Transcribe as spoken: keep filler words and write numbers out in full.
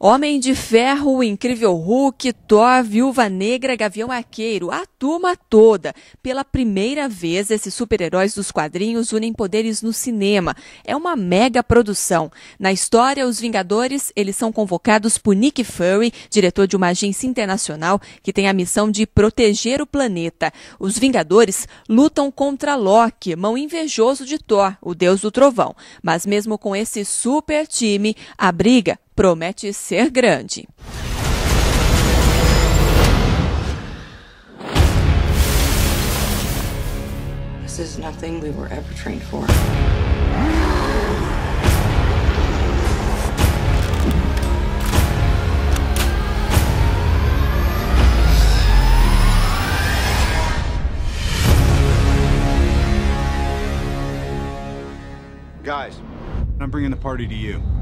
Homem de Ferro, Incrível Hulk, Thor, Viúva Negra, Gavião Arqueiro, a turma toda. Pela primeira vez, esses super-heróis dos quadrinhos unem poderes no cinema. É uma mega produção. Na história, os Vingadores, eles são convocados por Nick Fury, diretor de uma agência internacional que tem a missão de proteger o planeta. Os Vingadores lutam contra Loki, mão invejoso de Thor, o deus do trovão. Mas mesmo com esse super time, a briga promete ser grande. This is nothing we were ever trained for. Guys, I'm bringing the party to you.